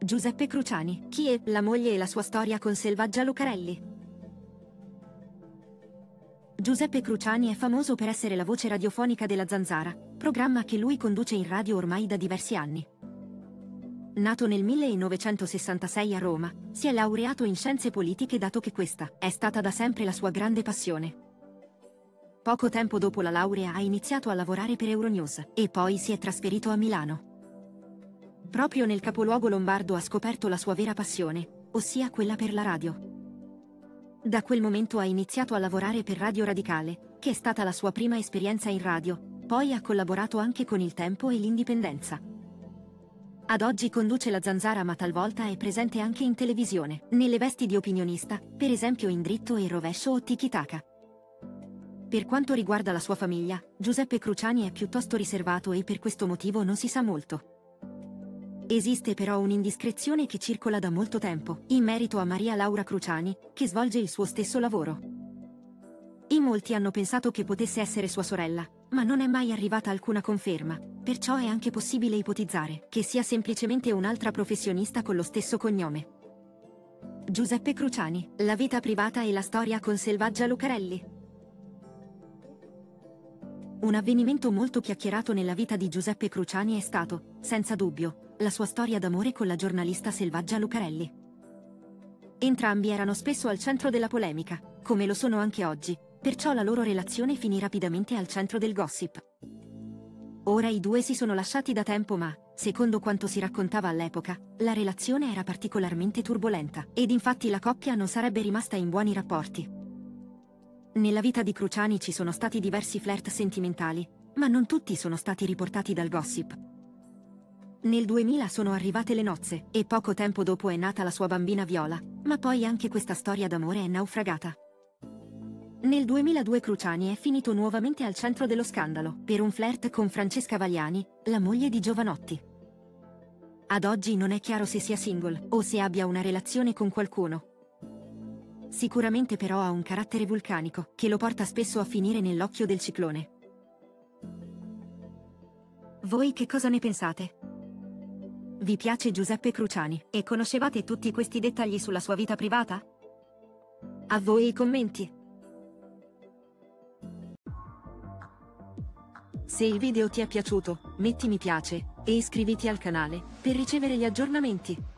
Giuseppe Cruciani. Chi è la moglie e la sua storia con Selvaggia Lucarelli? Giuseppe Cruciani è famoso per essere la voce radiofonica della Zanzara, programma che lui conduce in radio ormai da diversi anni. Nato nel 1966 a Roma, si è laureato in scienze politiche dato che questa è stata da sempre la sua grande passione. Poco tempo dopo la laurea ha iniziato a lavorare per Euronews e poi si è trasferito a Milano. Proprio nel capoluogo lombardo ha scoperto la sua vera passione, ossia quella per la radio. Da quel momento ha iniziato a lavorare per Radio Radicale, che è stata la sua prima esperienza in radio, poi ha collaborato anche con Il Tempo e l'Indipendenza. Ad oggi conduce la Zanzara ma talvolta è presente anche in televisione, nelle vesti di opinionista, per esempio in Dritto e Rovescio o Tiki Taka. Per quanto riguarda la sua famiglia, Giuseppe Cruciani è piuttosto riservato e per questo motivo non si sa molto. Esiste però un'indiscrezione che circola da molto tempo, in merito a Maria Laura Cruciani, che svolge il suo stesso lavoro. In molti hanno pensato che potesse essere sua sorella, ma non è mai arrivata alcuna conferma, perciò è anche possibile ipotizzare che sia semplicemente un'altra professionista con lo stesso cognome. Giuseppe Cruciani, la vita privata e la storia con Selvaggia Lucarelli. Un avvenimento molto chiacchierato nella vita di Giuseppe Cruciani è stato, senza dubbio, la sua storia d'amore con la giornalista Selvaggia Lucarelli. Entrambi erano spesso al centro della polemica, come lo sono anche oggi, perciò la loro relazione finì rapidamente al centro del gossip. Ora i due si sono lasciati da tempo ma, secondo quanto si raccontava all'epoca, la relazione era particolarmente turbolenta, ed infatti la coppia non sarebbe rimasta in buoni rapporti. Nella vita di Cruciani ci sono stati diversi flirt sentimentali, ma non tutti sono stati riportati dal gossip. Nel 2000 sono arrivate le nozze, e poco tempo dopo è nata la sua bambina Viola, ma poi anche questa storia d'amore è naufragata. Nel 2002 Cruciani è finito nuovamente al centro dello scandalo, per un flirt con Francesca Valiani, la moglie di Jovanotti. Ad oggi non è chiaro se sia single, o se abbia una relazione con qualcuno. Sicuramente però ha un carattere vulcanico, che lo porta spesso a finire nell'occhio del ciclone. Voi che cosa ne pensate? Vi piace Giuseppe Cruciani, e conoscevate tutti questi dettagli sulla sua vita privata? A voi i commenti! Se il video ti è piaciuto, metti mi piace, e iscriviti al canale, per ricevere gli aggiornamenti.